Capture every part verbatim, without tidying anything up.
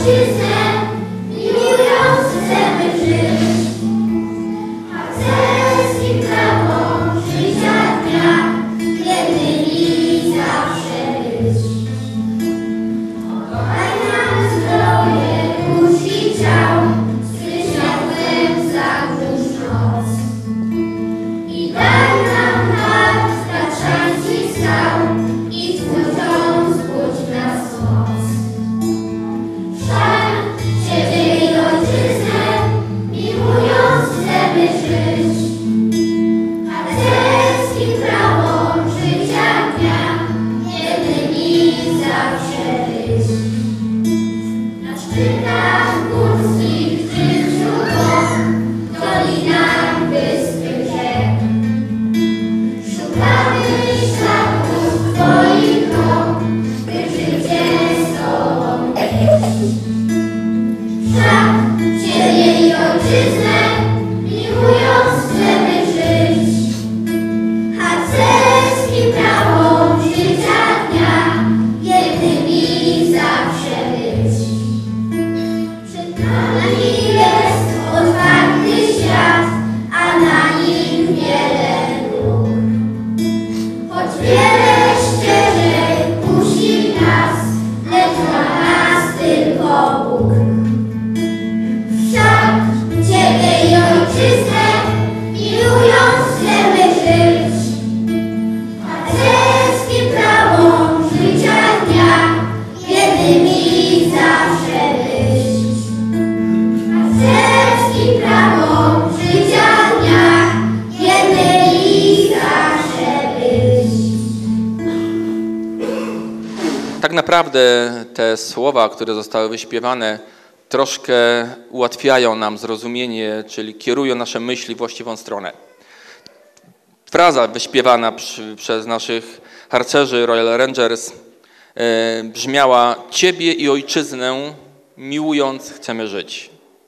Tak naprawdę te słowa, które zostały wyśpiewane, troszkę ułatwiają nam zrozumienie, czyli kierują nasze myśli w właściwą stronę. Fraza wyśpiewana przy, przez naszych harcerzy Royal Rangers e, brzmiała: Ciebie i ojczyznę miłując chcemy żyć.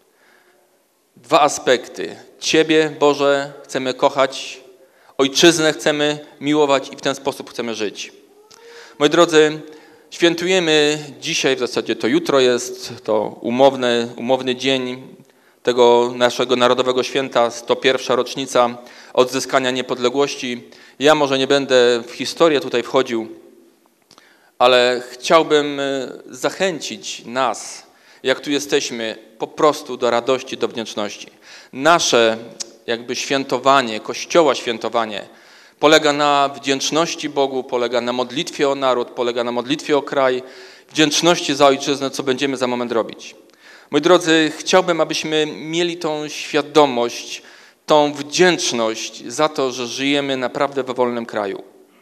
Dwa aspekty. Ciebie, Boże, chcemy kochać, ojczyznę chcemy miłować i w ten sposób chcemy żyć. Moi drodzy, świętujemy dzisiaj, w zasadzie to jutro jest, to umowny, umowny dzień tego naszego narodowego święta, sto pierwsza rocznica odzyskania niepodległości. Ja może nie będę w historię tutaj wchodził, ale chciałbym zachęcić nas, jak tu jesteśmy, po prostu do radości, do wdzięczności. Nasze jakby świętowanie, Kościoła świętowanie polega na wdzięczności Bogu, polega na modlitwie o naród, polega na modlitwie o kraj, wdzięczności za ojczyznę, co będziemy za moment robić. Moi drodzy, chciałbym, abyśmy mieli tą świadomość, tą wdzięczność za to, że żyjemy naprawdę we wolnym kraju,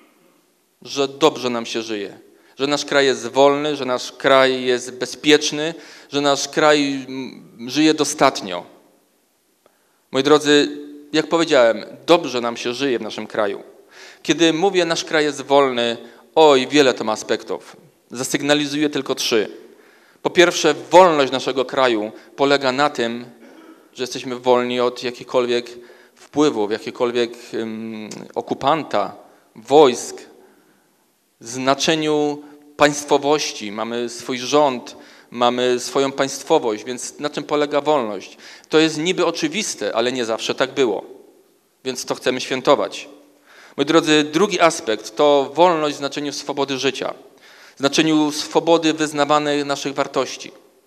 że dobrze nam się żyje, że nasz kraj jest wolny, że nasz kraj jest bezpieczny, że nasz kraj żyje dostatnio. Moi drodzy, jak powiedziałem, dobrze nam się żyje w naszym kraju. Kiedy mówię, nasz kraj jest wolny, oj, wiele to ma aspektów. Zasygnalizuję tylko trzy. Po pierwsze, wolność naszego kraju polega na tym, że jesteśmy wolni od jakichkolwiek wpływów, jakichkolwiek um, okupanta, wojsk. W znaczeniu państwowości mamy swój rząd, mamy swoją państwowość, więc na czym polega wolność? To jest niby oczywiste, ale nie zawsze tak było. Więc to chcemy świętować. Moi drodzy, drugi aspekt to wolność w znaczeniu swobody życia, w znaczeniu swobody wyznawanej naszych wartości.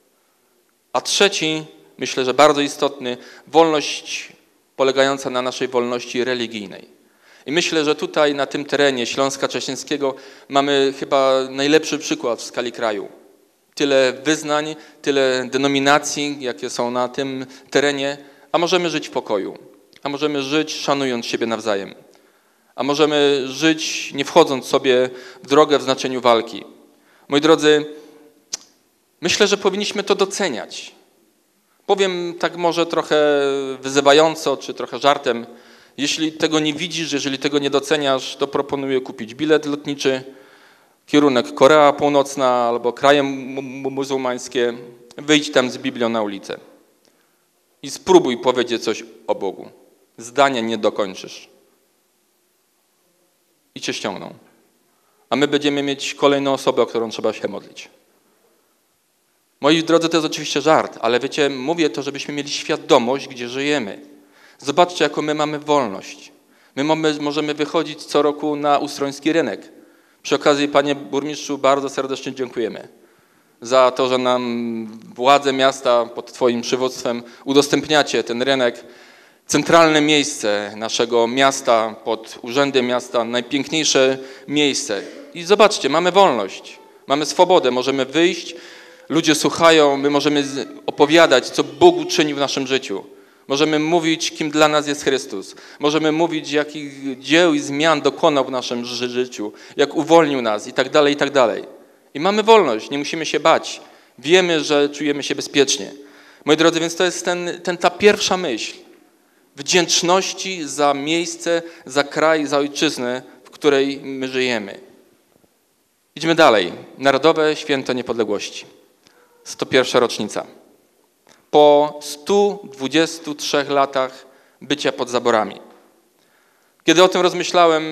A trzeci, myślę, że bardzo istotny, wolność polegająca na naszej wolności religijnej. I myślę, że tutaj na tym terenie Śląska Cieszyńskiego mamy chyba najlepszy przykład w skali kraju. Tyle wyznań, tyle denominacji, jakie są na tym terenie, a możemy żyć w pokoju, a możemy żyć szanując siebie nawzajem, a możemy żyć nie wchodząc sobie w drogę w znaczeniu walki. Moi drodzy, myślę, że powinniśmy to doceniać. Powiem tak może trochę wyzywająco, czy trochę żartem. Jeśli tego nie widzisz, jeżeli tego nie doceniasz, to proponuję kupić bilet lotniczy, kierunek Korea Północna albo kraje muzułmańskie, wyjdź tam z Biblią na ulicę i spróbuj powiedzieć coś o Bogu. Zdania nie dokończysz. I cię ściągną. A my będziemy mieć kolejną osobę, o którą trzeba się modlić. Moi drodzy, to jest oczywiście żart, ale wiecie, mówię to, żebyśmy mieli świadomość, gdzie żyjemy. Zobaczcie, jaką my mamy wolność. My mamy, możemy wychodzić co roku na ustroński rynek. Przy okazji, panie burmistrzu, bardzo serdecznie dziękujemy za to, że nam władze miasta pod twoim przywództwem udostępniacie ten rynek. Centralne miejsce naszego miasta, pod urzędem miasta, najpiękniejsze miejsce. I zobaczcie, mamy wolność, mamy swobodę, możemy wyjść, ludzie słuchają, my możemy opowiadać, co Bóg uczynił w naszym życiu. Możemy mówić, kim dla nas jest Chrystus. Możemy mówić, jakich dzieł i zmian dokonał w naszym życiu, jak uwolnił nas i tak dalej, i tak dalej. I mamy wolność, nie musimy się bać. Wiemy, że czujemy się bezpiecznie. Moi drodzy, więc to jest ten, ten, ta pierwsza myśl. Wdzięczności za miejsce, za kraj, za ojczyznę, w której my żyjemy. Idziemy dalej. Narodowe Święto Niepodległości. sto pierwsza rocznica. Po stu dwudziestu trzech latach bycia pod zaborami. Kiedy o tym rozmyślałem,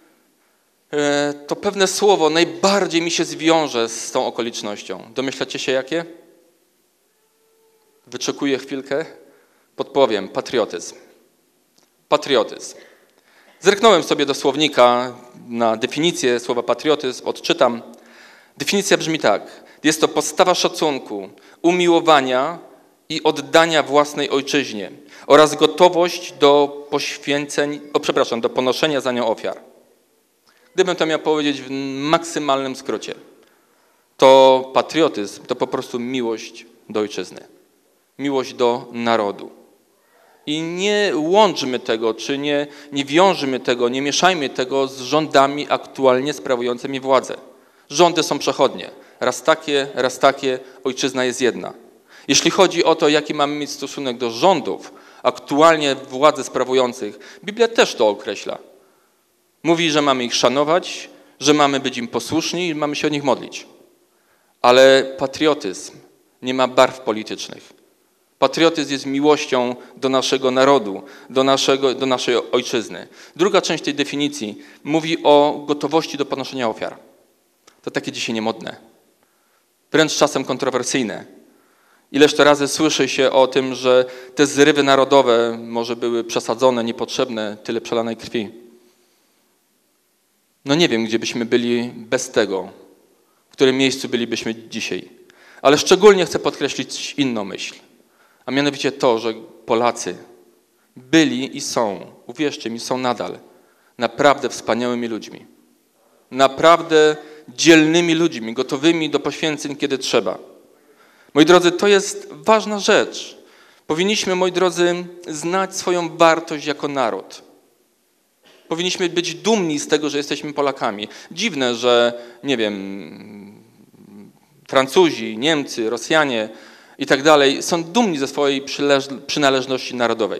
to pewne słowo najbardziej mi się zwiąże z tą okolicznością. Domyślacie się jakie? Wyczekuję chwilkę, podpowiem. Patriotyzm. Patriotyzm. Zerknąłem sobie do słownika na definicję słowa patriotyzm, odczytam. Definicja brzmi tak. Jest to postawa szacunku, umiłowania i oddania własnej ojczyźnie oraz gotowość do poświęceń, o przepraszam, do ponoszenia za nią ofiar. Gdybym to miał powiedzieć w maksymalnym skrócie, to patriotyzm to po prostu miłość do ojczyzny, miłość do narodu. I nie łączmy tego, czy nie, nie wiążmy tego, nie mieszajmy tego z rządami aktualnie sprawującymi władzę. Rządy są przechodnie. Raz takie, raz takie, ojczyzna jest jedna. Jeśli chodzi o to, jaki mamy mieć stosunek do rządów aktualnie władzy sprawujących, Biblia też to określa. Mówi, że mamy ich szanować, że mamy być im posłuszni i mamy się o nich modlić. Ale patriotyzm nie ma barw politycznych. Patriotyzm jest miłością do naszego narodu, do, naszego, do naszej ojczyzny. Druga część tej definicji mówi o gotowości do ponoszenia ofiar. To takie dzisiaj niemodne, wręcz czasem kontrowersyjne. Ileż to razy słyszy się o tym, że te zrywy narodowe może były przesadzone, niepotrzebne, tyle przelanej krwi. No nie wiem, gdzie byśmy byli bez tego, w którym miejscu bylibyśmy dzisiaj. Ale szczególnie chcę podkreślić inną myśl, a mianowicie to, że Polacy byli i są, uwierzcie mi, są nadal naprawdę wspaniałymi ludźmi. Naprawdę dzielnymi ludźmi, gotowymi do poświęceń, kiedy trzeba. Moi drodzy, to jest ważna rzecz. Powinniśmy, moi drodzy, znać swoją wartość jako naród. Powinniśmy być dumni z tego, że jesteśmy Polakami. Dziwne, że, nie wiem, Francuzi, Niemcy, Rosjanie i tak dalej są dumni ze swojej przynależności narodowej.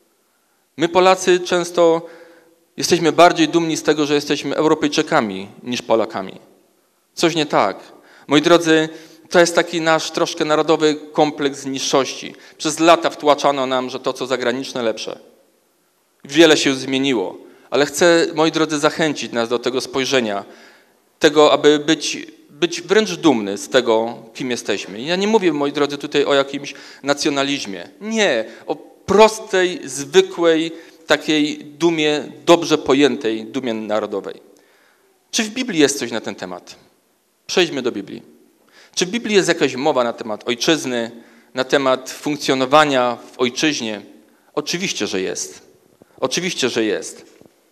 My Polacy często jesteśmy bardziej dumni z tego, że jesteśmy Europejczykami niż Polakami. Coś nie tak. Moi drodzy, to jest taki nasz troszkę narodowy kompleks niższości. Przez lata wtłaczano nam, że to, co zagraniczne, lepsze. Wiele się zmieniło, ale chcę, moi drodzy, zachęcić nas do tego spojrzenia, tego, aby być, być wręcz dumny z tego, kim jesteśmy. Ja nie mówię, moi drodzy, tutaj o jakimś nacjonalizmie. Nie, o prostej, zwykłej, takiej dumie, dobrze pojętej dumie narodowej. Czy w Biblii jest coś na ten temat? Przejdźmy do Biblii. Czy w Biblii jest jakaś mowa na temat ojczyzny, na temat funkcjonowania w ojczyźnie? Oczywiście, że jest. Oczywiście, że jest.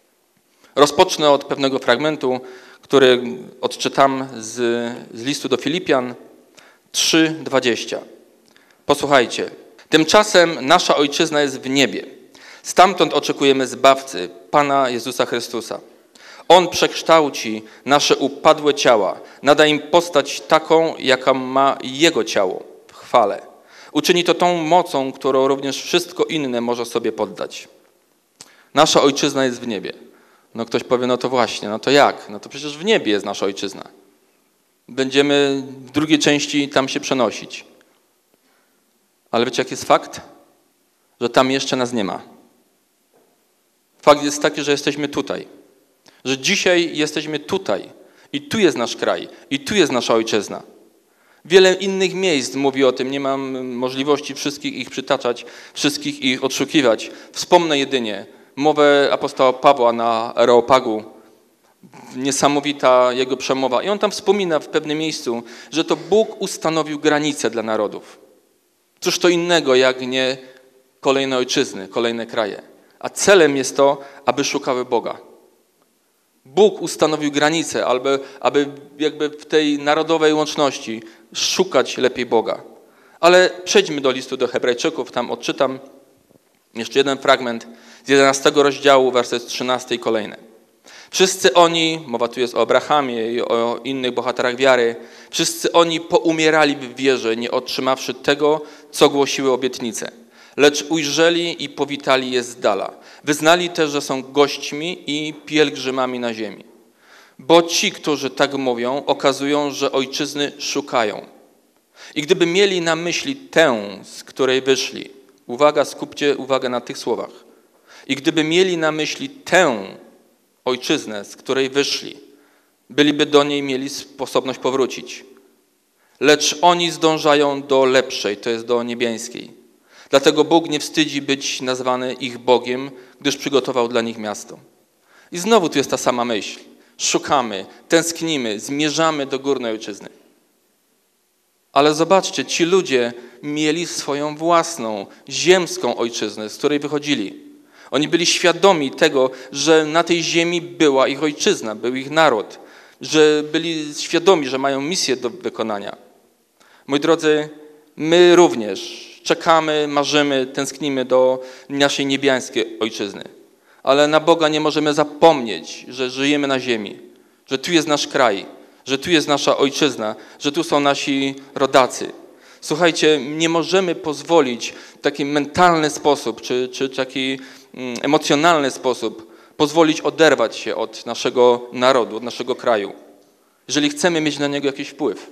Rozpocznę od pewnego fragmentu, który odczytam z, z listu do Filipian trzy dwadzieścia. Posłuchajcie. Tymczasem nasza ojczyzna jest w niebie. Stamtąd oczekujemy Zbawcy, Pana Jezusa Chrystusa. On przekształci nasze upadłe ciała, nada im postać taką, jaka ma Jego ciało w chwale. Uczyni to tą mocą, którą również wszystko inne może sobie poddać. Nasza ojczyzna jest w niebie. No ktoś powie, no to właśnie, no to jak? No to przecież w niebie jest nasza ojczyzna. Będziemy w drugiej części tam się przenosić. Ale wiecie, jaki jest fakt? Że tam jeszcze nas nie ma. Fakt jest taki, że jesteśmy tutaj. Że dzisiaj jesteśmy tutaj. I tu jest nasz kraj. I tu jest nasza ojczyzna. Wiele innych miejsc mówi o tym, nie mam możliwości wszystkich ich przytaczać, wszystkich ich odszukiwać. Wspomnę jedynie mowę apostoła Pawła na Areopagu, niesamowita jego przemowa. I on tam wspomina w pewnym miejscu, że to Bóg ustanowił granice dla narodów. Cóż to innego, jak nie kolejne ojczyzny, kolejne kraje. A celem jest to, aby szukały Boga. Bóg ustanowił granice, aby, aby jakby w tej narodowej łączności szukać lepiej Boga. Ale przejdźmy do listu do Hebrajczyków, tam odczytam jeszcze jeden fragment z jedenastego rozdziału, werset trzynasty i kolejne. Wszyscy oni, mowa tu jest o Abrahamie i o innych bohaterach wiary, wszyscy oni poumierali w wierze, nie otrzymawszy tego, co głosiły obietnice. Lecz ujrzeli i powitali je z dala. Wyznali też, że są gośćmi i pielgrzymami na ziemi. Bo ci, którzy tak mówią, okazują, że ojczyzny szukają. I gdyby mieli na myśli tę, z której wyszli, uwaga, skupcie uwagę na tych słowach. I gdyby mieli na myśli tę ojczyznę, z której wyszli, byliby do niej mieli sposobność powrócić. Lecz oni zdążają do lepszej, to jest do niebiańskiej. Dlatego Bóg nie wstydzi być nazwany ich Bogiem, gdyż przygotował dla nich miasto. I znowu tu jest ta sama myśl. Szukamy, tęsknimy, zmierzamy do górnej ojczyzny. Ale zobaczcie, ci ludzie mieli swoją własną, ziemską ojczyznę, z której wychodzili. Oni byli świadomi tego, że na tej ziemi była ich ojczyzna, był ich naród, że byli świadomi, że mają misję do wykonania. Moi drodzy, my również czekamy, marzymy, tęsknimy do naszej niebiańskiej ojczyzny. Ale na Boga nie możemy zapomnieć, że żyjemy na ziemi, że tu jest nasz kraj, że tu jest nasza ojczyzna, że tu są nasi rodacy. Słuchajcie, nie możemy pozwolić w taki mentalny sposób, czy, czy taki emocjonalny sposób pozwolić oderwać się od naszego narodu, od naszego kraju, jeżeli chcemy mieć na niego jakiś wpływ.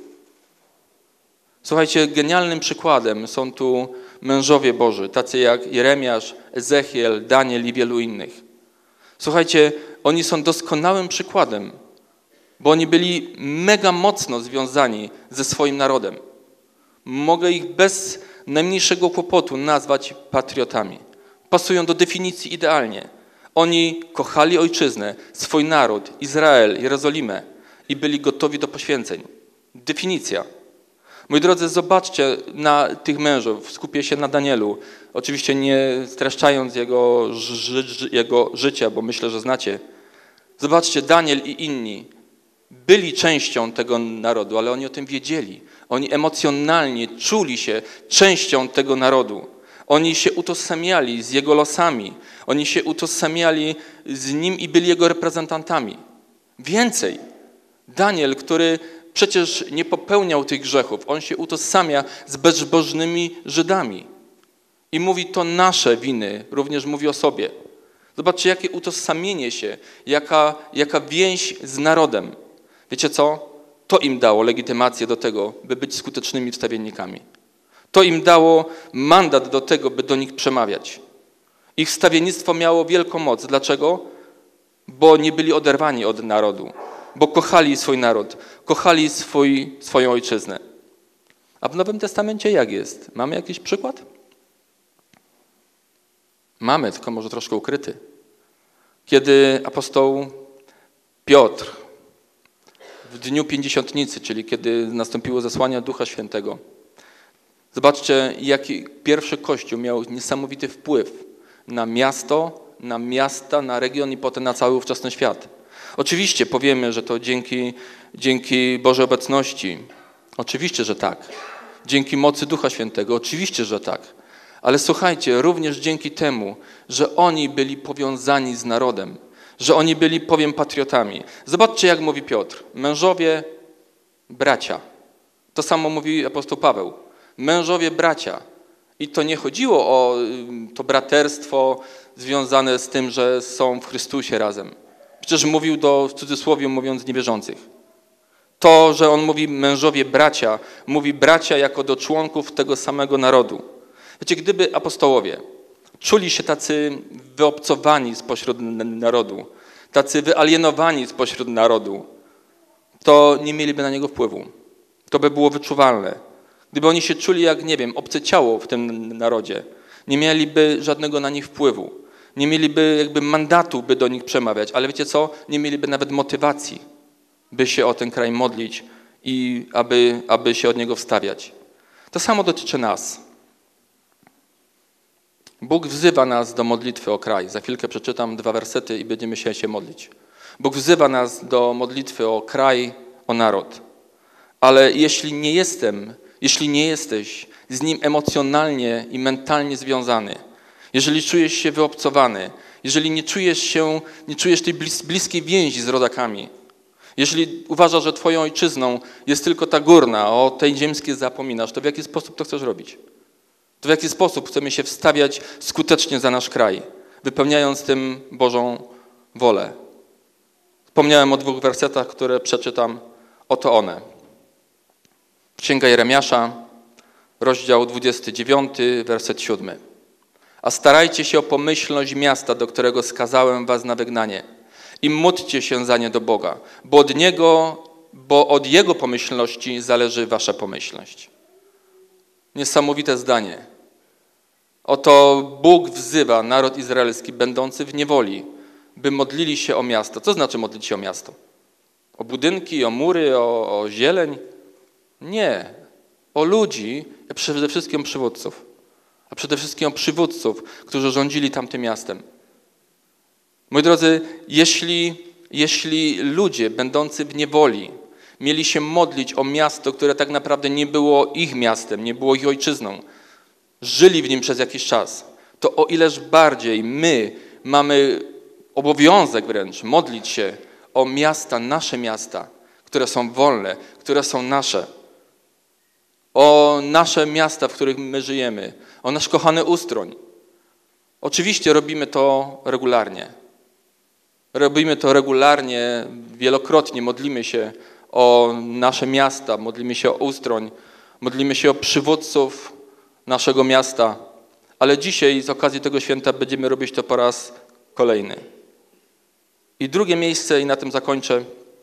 Słuchajcie, genialnym przykładem są tu mężowie Boży, tacy jak Jeremiasz, Ezechiel, Daniel i wielu innych. Słuchajcie, oni są doskonałym przykładem, bo oni byli mega mocno związani ze swoim narodem. Mogę ich bez najmniejszego kłopotu nazwać patriotami. Pasują do definicji idealnie. Oni kochali ojczyznę, swój naród, Izrael, Jerozolimę i byli gotowi do poświęceń. Definicja. Moi drodzy, zobaczcie na tych mężów, skupię się na Danielu, oczywiście nie streszczając jego, ży, ży, jego życia, bo myślę, że znacie. Zobaczcie, Daniel i inni byli częścią tego narodu, ale oni o tym wiedzieli. Oni emocjonalnie czuli się częścią tego narodu. Oni się utożsamiali z jego losami. Oni się utożsamiali z nim i byli jego reprezentantami. Więcej, Daniel, który przecież nie popełniał tych grzechów, on się utożsamia z bezbożnymi Żydami. I mówi, to nasze winy, również mówi o sobie. Zobaczcie, jakie utożsamienie się, jaka, jaka więź z narodem. Wiecie co? To im dało legitymację do tego, by być skutecznymi wstawiennikami. To im dało mandat do tego, by do nich przemawiać. Ich wstawiennictwo miało wielką moc. Dlaczego? Bo nie byli oderwani od narodu. Bo kochali swój naród, kochali swój, swoją ojczyznę. A w Nowym Testamencie jak jest? Mamy jakiś przykład? Mamy, tylko może troszkę ukryty. Kiedy apostoł Piotr w dniu Pięćdziesiątnicy, czyli kiedy nastąpiło zesłanie Ducha Świętego, zobaczcie, jaki pierwszy Kościół miał niesamowity wpływ na miasto, na miasta, na region i potem na cały ówczesny świat. Oczywiście powiemy, że to dzięki, dzięki Bożej obecności. Oczywiście, że tak. Dzięki mocy Ducha Świętego. Oczywiście, że tak. Ale słuchajcie, również dzięki temu, że oni byli powiązani z narodem, że oni byli, powiem, patriotami. Zobaczcie, jak mówi Piotr. Mężowie, bracia. To samo mówi apostoł Paweł. Mężowie, bracia. I to nie chodziło o to braterstwo związane z tym, że są w Chrystusie razem. Przecież mówił do, w cudzysłowie mówiąc, niewierzących. To, że on mówi mężowie, bracia, mówi bracia jako do członków tego samego narodu. Wiecie, gdyby apostołowie czuli się tacy wyobcowani spośród narodu, tacy wyalienowani spośród narodu, to nie mieliby na niego wpływu. To by było wyczuwalne. Gdyby oni się czuli jak, nie wiem, obce ciało w tym narodzie, nie mieliby żadnego na nich wpływu. Nie mieliby jakby mandatu, by do nich przemawiać. Ale wiecie co? Nie mieliby nawet motywacji, by się o ten kraj modlić i aby, aby się od niego wstawiać. To samo dotyczy nas. Bóg wzywa nas do modlitwy o kraj. Za chwilkę przeczytam dwa wersety i będziemy się, się modlić. Bóg wzywa nas do modlitwy o kraj, o naród. Ale jeśli nie jestem, jeśli nie jesteś z Nim emocjonalnie i mentalnie związany, jeżeli czujesz się wyobcowany, jeżeli nie czujesz się, nie czujesz tej blis, bliskiej więzi z rodakami, jeżeli uważasz, że twoją ojczyzną jest tylko ta górna, a o tej ziemskiej zapominasz, to w jaki sposób to chcesz robić? To w jaki sposób chcemy się wstawiać skutecznie za nasz kraj, wypełniając tym Bożą wolę? Wspomniałem o dwóch wersetach, które przeczytam. Oto one. Księga Jeremiasza, rozdział dwudziesty dziewiąty, werset siódmy. A starajcie się o pomyślność miasta, do którego skazałem was na wygnanie. I módlcie się za nie do Boga, bo od Niego, bo od Jego pomyślności zależy wasza pomyślność. Niesamowite zdanie. Oto Bóg wzywa naród izraelski, będący w niewoli, by modlili się o miasto. Co znaczy modlić się o miasto? O budynki, o mury, o, o zieleń? Nie. O ludzi, a przede wszystkim o przywódców. A przede wszystkim o przywódców, którzy rządzili tamtym miastem. Moi drodzy, jeśli, jeśli ludzie będący w niewoli mieli się modlić o miasto, które tak naprawdę nie było ich miastem, nie było ich ojczyzną, żyli w nim przez jakiś czas, to o ileż bardziej my mamy obowiązek wręcz modlić się o miasta, nasze miasta, które są wolne, które są nasze. O nasze miasta, w których my żyjemy, o nasz kochany Ustroń. Oczywiście robimy to regularnie. Robimy to regularnie, wielokrotnie modlimy się o nasze miasta, modlimy się o Ustroń, modlimy się o przywódców naszego miasta, ale dzisiaj z okazji tego święta będziemy robić to po raz kolejny. I drugie miejsce, i na tym zakończę,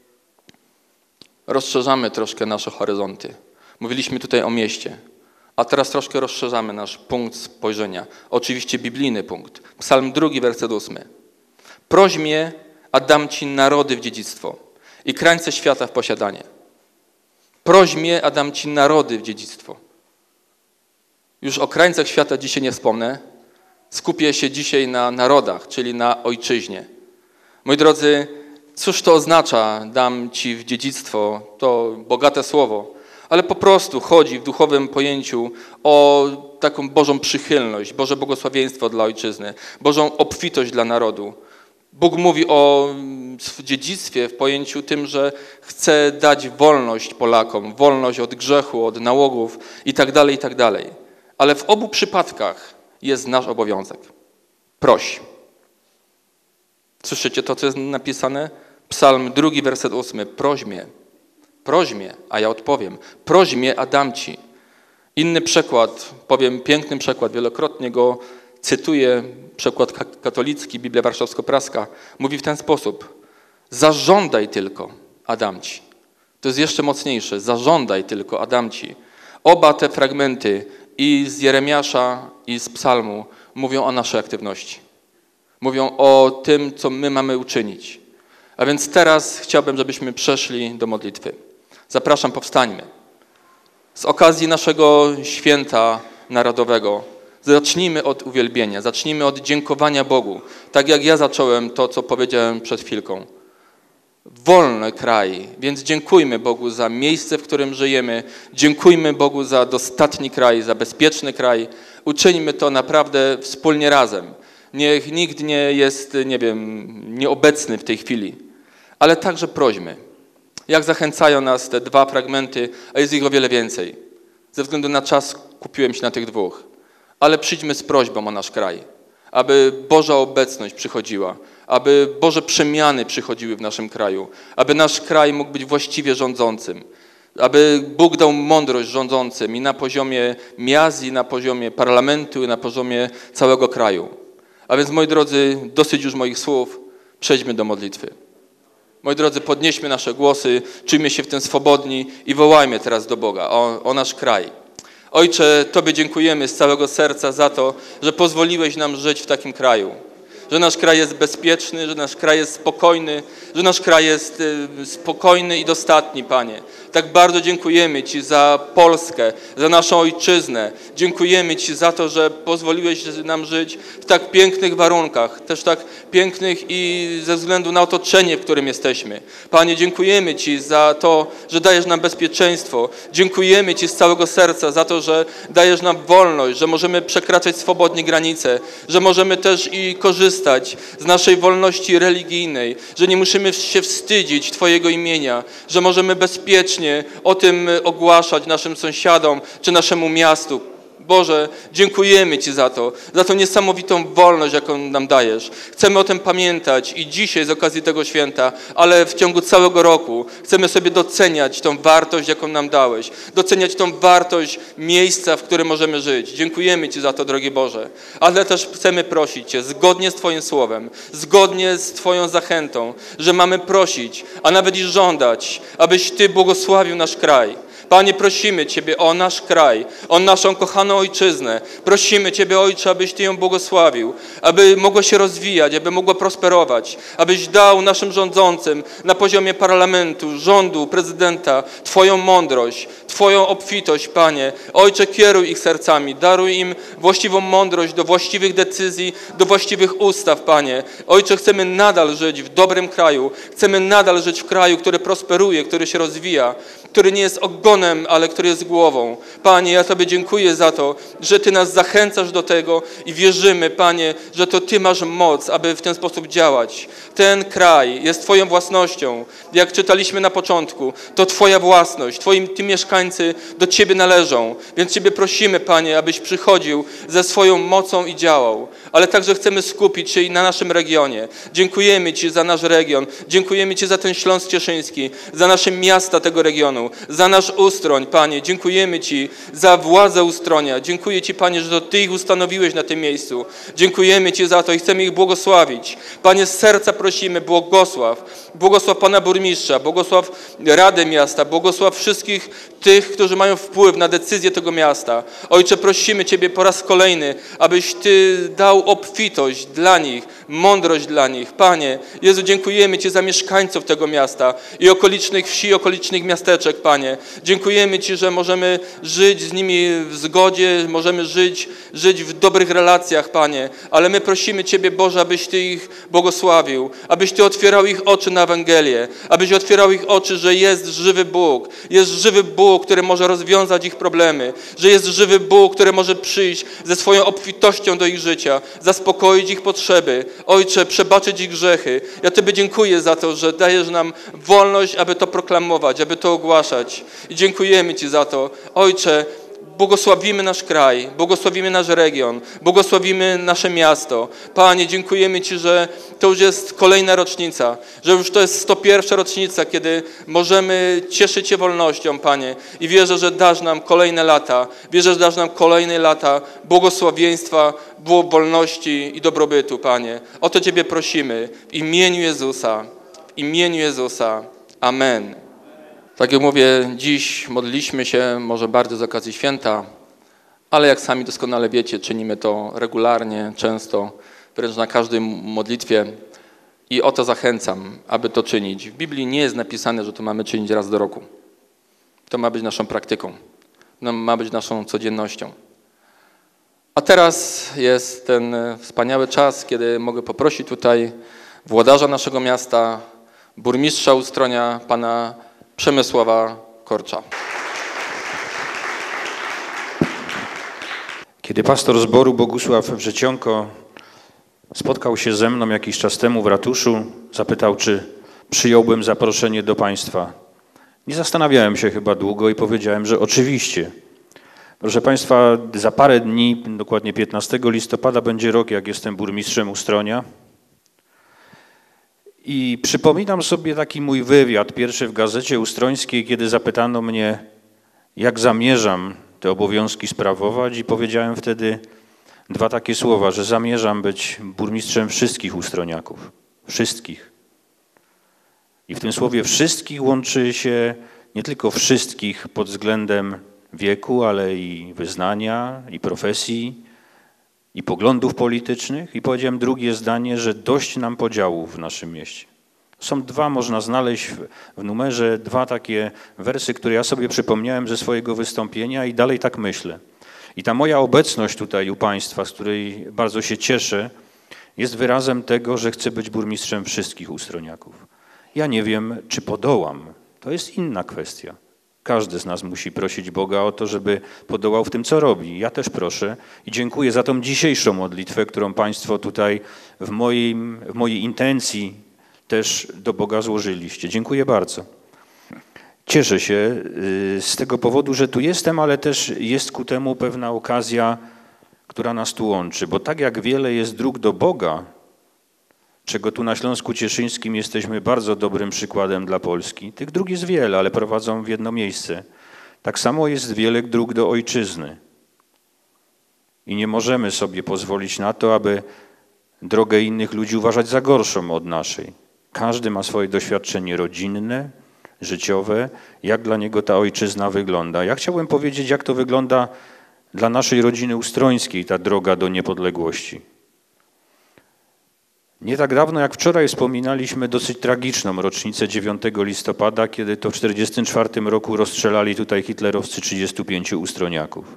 rozszerzamy troszkę nasze horyzonty. Mówiliśmy tutaj o mieście, a teraz troszkę rozszerzamy nasz punkt spojrzenia. Oczywiście biblijny punkt. Psalm drugi, werset ósmy. Proś mnie, a dam ci narody w dziedzictwo i krańce świata w posiadanie. Proś mnie, a dam ci narody w dziedzictwo. Już o krańcach świata dzisiaj nie wspomnę. Skupię się dzisiaj na narodach, czyli na ojczyźnie. Moi drodzy, cóż to oznacza, dam ci w dziedzictwo? To bogate słowo, ale po prostu chodzi w duchowym pojęciu o taką Bożą przychylność, Boże błogosławieństwo dla ojczyzny, Bożą obfitość dla narodu. Bóg mówi o dziedzictwie w pojęciu tym, że chce dać wolność Polakom, wolność od grzechu, od nałogów i tak dalej, i tak dalej. Ale w obu przypadkach jest nasz obowiązek. Proś. Słyszycie to, co jest napisane? Psalm drugi, werset ósmy. Proś mnie, proś mnie, a ja odpowiem. Proś mnie, a dam ci. Inny przekład, powiem piękny przekład, wielokrotnie go cytuję, przekład katolicki, Biblia Warszawsko-Praska, mówi w ten sposób. Zażądaj tylko, a dam ci. To jest jeszcze mocniejsze. Zażądaj tylko, a dam ci. Oba te fragmenty i z Jeremiasza, i z Psalmu mówią o naszej aktywności. Mówią o tym, co my mamy uczynić. A więc teraz chciałbym, żebyśmy przeszli do modlitwy. Zapraszam, powstańmy. Z okazji naszego święta narodowego zacznijmy od uwielbienia, zacznijmy od dziękowania Bogu. Tak jak ja zacząłem to, co powiedziałem przed chwilką. Wolny kraj, więc dziękujmy Bogu za miejsce, w którym żyjemy. Dziękujmy Bogu za dostatni kraj, za bezpieczny kraj. Uczyńmy to naprawdę wspólnie razem. Niech nikt nie jest, nie wiem, nieobecny w tej chwili, ale także prośmy. Jak zachęcają nas te dwa fragmenty, a jest ich o wiele więcej. Ze względu na czas kupiłem się na tych dwóch. Ale przyjdźmy z prośbą o nasz kraj, aby Boża obecność przychodziła, aby Boże przemiany przychodziły w naszym kraju, aby nasz kraj mógł być właściwie rządzącym, aby Bóg dał mądrość rządzącym i na poziomie miast, i na poziomie parlamentu, i na poziomie całego kraju. A więc, moi drodzy, dosyć już moich słów, przejdźmy do modlitwy. Moi drodzy, podnieśmy nasze głosy, czujmy się w tym swobodni i wołajmy teraz do Boga o, o nasz kraj. Ojcze, Tobie dziękujemy z całego serca za to, że pozwoliłeś nam żyć w takim kraju. Że nasz kraj jest bezpieczny, że nasz kraj jest spokojny, że nasz kraj jest spokojny i dostatni, Panie. Tak bardzo dziękujemy Ci za Polskę, za naszą ojczyznę. Dziękujemy Ci za to, że pozwoliłeś nam żyć w tak pięknych warunkach, też tak pięknych i ze względu na otoczenie, w którym jesteśmy. Panie, dziękujemy Ci za to, że dajesz nam bezpieczeństwo. Dziękujemy Ci z całego serca za to, że dajesz nam wolność, że możemy przekraczać swobodnie granice, że możemy też i korzystać z naszej wolności religijnej, że nie musimy się wstydzić Twojego imienia, że możemy bezpiecznie o tym ogłaszać naszym sąsiadom czy naszemu miastu. Boże, dziękujemy Ci za to, za tą niesamowitą wolność, jaką nam dajesz. Chcemy o tym pamiętać i dzisiaj z okazji tego święta, ale w ciągu całego roku chcemy sobie doceniać tą wartość, jaką nam dałeś, doceniać tą wartość miejsca, w którym możemy żyć. Dziękujemy Ci za to, drogi Boże, ale też chcemy prosić Cię, zgodnie z Twoim słowem, zgodnie z Twoją zachętą, że mamy prosić, a nawet i żądać, abyś Ty błogosławił nasz kraj. Panie, prosimy Ciebie o nasz kraj, o naszą kochaną ojczyznę. Prosimy Ciebie, Ojcze, abyś Ty ją błogosławił, aby mogła się rozwijać, aby mogła prosperować, abyś dał naszym rządzącym na poziomie parlamentu, rządu, prezydenta Twoją mądrość, Twoją obfitość, Panie. Ojcze, kieruj ich sercami, daruj im właściwą mądrość do właściwych decyzji, do właściwych ustaw, Panie. Ojcze, chcemy nadal żyć w dobrym kraju, chcemy nadal żyć w kraju, który prosperuje, który się rozwija, który nie jest ogonem, ale który jest głową. Panie, ja Tobie dziękuję za to, że Ty nas zachęcasz do tego i wierzymy, Panie, że to Ty masz moc, aby w ten sposób działać. Ten kraj jest Twoją własnością. Jak czytaliśmy na początku, to Twoja własność, Twoi Ty mieszkańcy do Ciebie należą. Więc Ciebie prosimy, Panie, abyś przychodził ze swoją mocą i działał. Ale także chcemy skupić się i na naszym regionie. Dziękujemy Ci za nasz region. Dziękujemy Ci za ten Śląsk Cieszyński, za nasze miasta tego regionu, za nasz Ustroń, Panie. Dziękujemy Ci za władzę Ustronia. Dziękuję Ci, Panie, że to Ty ich ustanowiłeś na tym miejscu. Dziękujemy Ci za to i chcemy ich błogosławić. Panie, z serca prosimy, błogosław. Błogosław Pana Burmistrza, błogosław Radę Miasta, błogosław wszystkich tych, którzy mają wpływ na decyzje tego miasta. Ojcze, prosimy Ciebie po raz kolejny, abyś Ty dał obfitość dla nich, mądrość dla nich. Panie, Jezu, dziękujemy Ci za mieszkańców tego miasta i okolicznych wsi, okolicznych miasteczek, Panie. Dziękujemy Ci, że możemy żyć z nimi w zgodzie, możemy żyć, żyć w dobrych relacjach, Panie. Ale my prosimy Ciebie, Boże, abyś Ty ich błogosławił, abyś Ty otwierał ich oczy na Ewangelię, abyś otwierał ich oczy, że jest żywy Bóg, jest żywy Bóg, który może rozwiązać ich problemy, że jest żywy Bóg, który może przyjść ze swoją obfitością do ich życia, zaspokoić ich potrzeby. Ojcze, przebaczyć ich grzechy. Ja Tobie dziękuję za to, że dajesz nam wolność, aby to proklamować, aby to ogłaszać. I dziękujemy Ci za to. Ojcze, błogosławimy nasz kraj, błogosławimy nasz region, błogosławimy nasze miasto. Panie, dziękujemy Ci, że to już jest kolejna rocznica, że już to jest sto pierwsza rocznica, kiedy możemy cieszyć się wolnością, Panie. I wierzę, że dasz nam kolejne lata, wierzę, że dasz nam kolejne lata błogosławieństwa, wolności i dobrobytu, Panie. O to Ciebie prosimy w imieniu Jezusa, w imieniu Jezusa. Amen. Tak jak mówię, dziś modliliśmy się może bardzo z okazji święta, ale jak sami doskonale wiecie, czynimy to regularnie, często, wręcz na każdej modlitwie i o to zachęcam, aby to czynić. W Biblii nie jest napisane, że to mamy czynić raz do roku. To ma być naszą praktyką, no, ma być naszą codziennością. A teraz jest ten wspaniały czas, kiedy mogę poprosić tutaj włodarza naszego miasta, burmistrza Ustronia, pana Przemysława Korcza. Kiedy pastor zboru Bogusław Wrzecionko spotkał się ze mną jakiś czas temu w ratuszu, zapytał, czy przyjąłbym zaproszenie do państwa. Nie zastanawiałem się chyba długo i powiedziałem, że oczywiście. Proszę państwa, za parę dni, dokładnie piętnastego listopada, będzie rok, jak jestem burmistrzem Ustronia. I przypominam sobie taki mój wywiad, pierwszy w Gazecie Ustrońskiej, kiedy zapytano mnie, jak zamierzam te obowiązki sprawować i powiedziałem wtedy dwa takie słowa, że zamierzam być burmistrzem wszystkich ustroniaków. Wszystkich. I w tym słowie wszystkich łączy się nie tylko wszystkich pod względem wieku, ale i wyznania, i profesji, i poglądów politycznych. I powiedziałem drugie zdanie, że dość nam podziałów w naszym mieście. Są dwa, można znaleźć w numerze, dwa takie wersy, które ja sobie przypomniałem ze swojego wystąpienia i dalej tak myślę. I ta moja obecność tutaj u Państwa, z której bardzo się cieszę, jest wyrazem tego, że chcę być burmistrzem wszystkich ustroniaków. Ja nie wiem, czy podołam. To jest inna kwestia. Każdy z nas musi prosić Boga o to, żeby podołał w tym, co robi. Ja też proszę i dziękuję za tą dzisiejszą modlitwę, którą Państwo tutaj w, moim, w mojej intencji też do Boga złożyliście. Dziękuję bardzo. Cieszę się z tego powodu, że tu jestem, ale też jest ku temu pewna okazja, która nas tu łączy. Bo tak jak wiele jest dróg do Boga, czego tu na Śląsku Cieszyńskim jesteśmy bardzo dobrym przykładem dla Polski. Tych dróg jest wiele, ale prowadzą w jedno miejsce. Tak samo jest wiele dróg do ojczyzny. I nie możemy sobie pozwolić na to, aby drogę innych ludzi uważać za gorszą od naszej. Każdy ma swoje doświadczenie rodzinne, życiowe, jak dla niego ta ojczyzna wygląda. Ja chciałbym powiedzieć, jak to wygląda dla naszej rodziny ustrońskiej, ta droga do niepodległości. Nie tak dawno jak wczoraj wspominaliśmy dosyć tragiczną rocznicę dziewiątego listopada, kiedy to w tysiąc dziewięćset czterdziestym czwartym roku rozstrzelali tutaj hitlerowscy trzydziestu pięciu ustroniaków.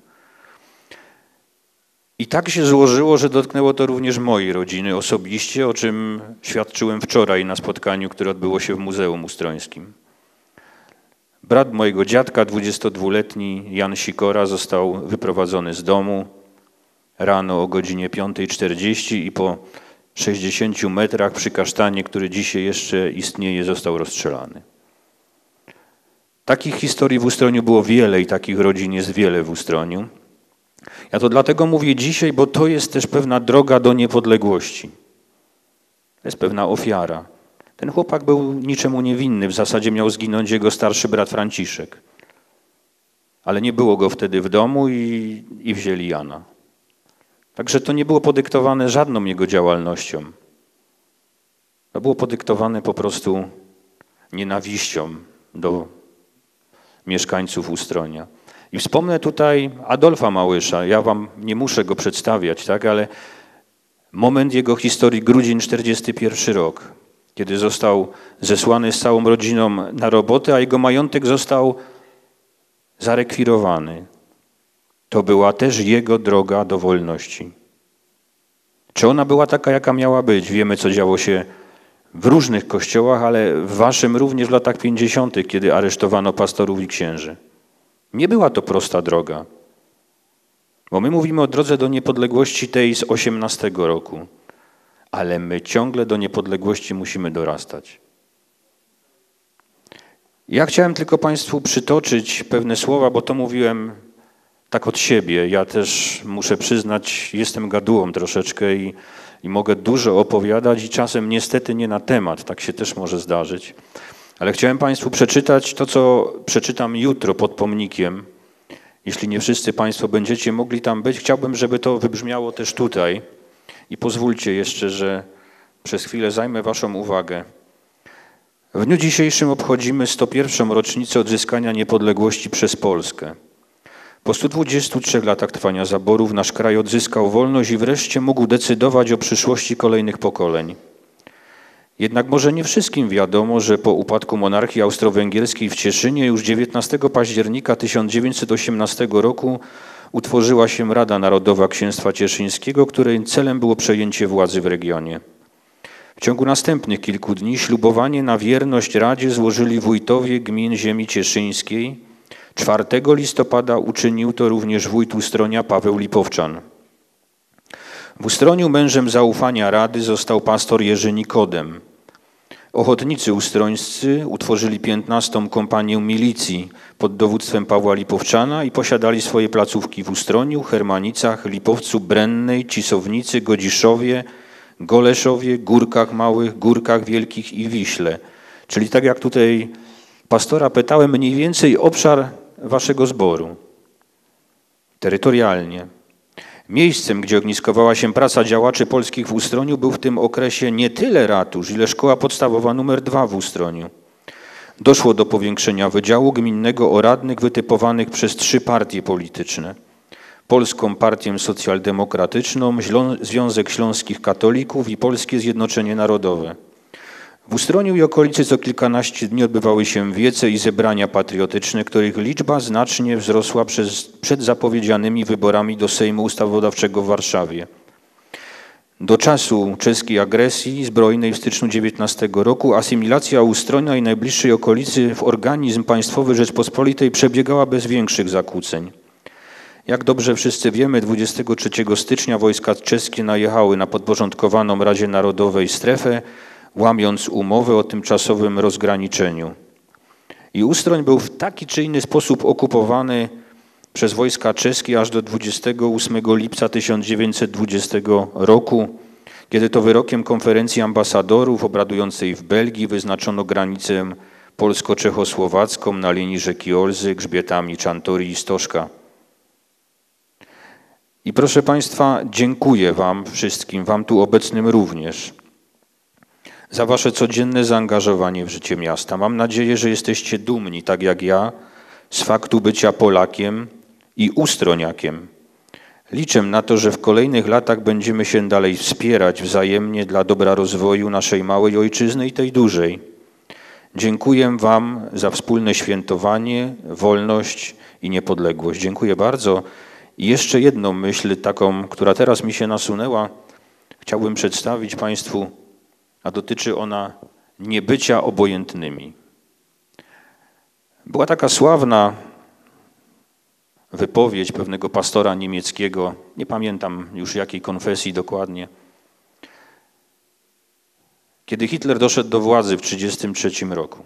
I tak się złożyło, że dotknęło to również mojej rodziny osobiście, o czym świadczyłem wczoraj na spotkaniu, które odbyło się w Muzeum Ustrońskim. Brat mojego dziadka, dwudziestodwuletni Jan Sikora, został wyprowadzony z domu rano o godzinie piątej czterdzieści i po sześćdziesięciu metrach przy kasztanie, który dzisiaj jeszcze istnieje, został rozstrzelany. Takich historii w Ustroniu było wiele i takich rodzin jest wiele w Ustroniu. Ja to dlatego mówię dzisiaj, bo to jest też pewna droga do niepodległości. To jest pewna ofiara. Ten chłopak był niczemu niewinny, w zasadzie miał zginąć jego starszy brat Franciszek. Ale nie było go wtedy w domu i, i wzięli Jana. Także to nie było podyktowane żadną jego działalnością. To było podyktowane po prostu nienawiścią do mieszkańców Ustronia. I wspomnę tutaj Adolfa Małysza. Ja wam nie muszę go przedstawiać, tak, ale moment jego historii, grudzień czterdziesty pierwszy rok, kiedy został zesłany z całą rodziną na robotę, a jego majątek został zarekwirowany. To była też jego droga do wolności. Czy ona była taka, jaka miała być? Wiemy, co działo się w różnych kościołach, ale w waszym również w latach pięćdziesiątych, kiedy aresztowano pastorów i księży. Nie była to prosta droga. Bo my mówimy o drodze do niepodległości tej z osiemnastego roku. Ale my ciągle do niepodległości musimy dorastać. Ja chciałem tylko Państwu przytoczyć pewne słowa, bo to mówiłem tak od siebie. Ja też muszę przyznać, jestem gadułą troszeczkę i, i mogę dużo opowiadać i czasem niestety nie na temat, tak się też może zdarzyć. Ale chciałem Państwu przeczytać to, co przeczytam jutro pod pomnikiem. Jeśli nie wszyscy Państwo będziecie mogli tam być, chciałbym, żeby to wybrzmiało też tutaj. I pozwólcie jeszcze, że przez chwilę zajmę Waszą uwagę. W dniu dzisiejszym obchodzimy sto pierwszą rocznicę odzyskania niepodległości przez Polskę. Po stu dwudziestu trzech latach trwania zaborów nasz kraj odzyskał wolność i wreszcie mógł decydować o przyszłości kolejnych pokoleń. Jednak może nie wszystkim wiadomo, że po upadku monarchii austro-węgierskiej w Cieszynie już dziewiętnastego października tysiąc dziewięćset osiemnastego roku utworzyła się Rada Narodowa Księstwa Cieszyńskiego, której celem było przejęcie władzy w regionie. W ciągu następnych kilku dni ślubowanie na wierność Radzie złożyli wójtowie gmin ziemi cieszyńskiej. czwartego listopada uczynił to również wójt Ustronia Paweł Lipowczan. W Ustroniu mężem zaufania Rady został pastor Jerzy Nikodem. Ochotnicy ustrońscy utworzyli piętnastą kompanię milicji pod dowództwem Pawła Lipowczana i posiadali swoje placówki w Ustroniu, Hermanicach, Lipowcu Brennej, Cisownicy, Godziszowie, Goleszowie, Górkach Małych, Górkach Wielkich i Wiśle. Czyli tak jak tutaj pastora pytałem, mniej więcej obszar waszego zboru. Terytorialnie. Miejscem, gdzie ogniskowała się praca działaczy polskich w Ustroniu, był w tym okresie nie tyle ratusz, ile szkoła podstawowa numer dwa w Ustroniu. doszło do powiększenia wydziału gminnego o radnych wytypowanych przez trzy partie polityczne. Polską Partię Socjaldemokratyczną, Związek Śląskich Katolików i Polskie Zjednoczenie Narodowe. W Ustroniu i okolicy co kilkanaście dni odbywały się wiece i zebrania patriotyczne, których liczba znacznie wzrosła przez, przed zapowiedzianymi wyborami do Sejmu Ustawodawczego w Warszawie. Do czasu czeskiej agresji zbrojnej w styczniu dziewiętnastego roku asymilacja Ustronia i najbliższej okolicy w organizm państwowy Rzeczpospolitej przebiegała bez większych zakłóceń. Jak dobrze wszyscy wiemy, dwudziestego trzeciego stycznia wojska czeskie najechały na podporządkowaną Radzie Narodowej strefę, łamiąc umowę o tymczasowym rozgraniczeniu. I Ustroń był w taki czy inny sposób okupowany przez wojska czeskie aż do dwudziestego ósmego lipca tysiąc dziewięćset dwudziestego roku, kiedy to wyrokiem konferencji ambasadorów obradującej w Belgii wyznaczono granicę polsko-czechosłowacką na linii rzeki Olzy grzbietami Czantorii i Stożka. I proszę Państwa, dziękuję Wam wszystkim, Wam tu obecnym również, za Wasze codzienne zaangażowanie w życie miasta. Mam nadzieję, że jesteście dumni, tak jak ja, z faktu bycia Polakiem i ustroniakiem. Liczę na to, że w kolejnych latach będziemy się dalej wspierać wzajemnie dla dobra rozwoju naszej małej ojczyzny i tej dużej. Dziękuję Wam za wspólne świętowanie, wolność i niepodległość. Dziękuję bardzo. I jeszcze jedną myśl taką, która teraz mi się nasunęła, chciałbym przedstawić Państwu, a dotyczy ona niebycia obojętnymi. Była taka sławna wypowiedź pewnego pastora niemieckiego, nie pamiętam już jakiej konfesji dokładnie, kiedy Hitler doszedł do władzy w tysiąc dziewięćset trzydziestym trzecim roku.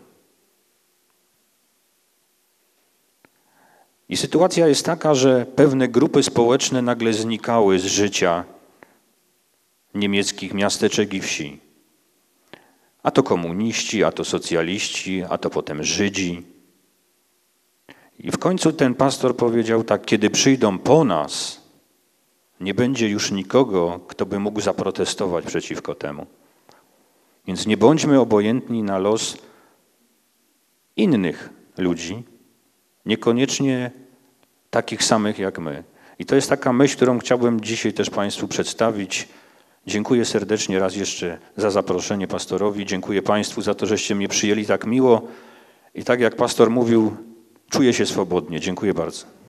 I sytuacja jest taka, że pewne grupy społeczne nagle znikały z życia niemieckich miasteczek i wsi. A to komuniści, a to socjaliści, a to potem Żydzi. I w końcu ten pastor powiedział tak: kiedy przyjdą po nas, nie będzie już nikogo, kto by mógł zaprotestować przeciwko temu. Więc nie bądźmy obojętni na los innych ludzi, niekoniecznie takich samych jak my. I to jest taka myśl, którą chciałbym dzisiaj też Państwu przedstawić. Dziękuję serdecznie raz jeszcze za zaproszenie pastorowi. Dziękuję Państwu za to, żeście mnie przyjęli tak miło. I tak jak pastor mówił, czuję się swobodnie. Dziękuję bardzo.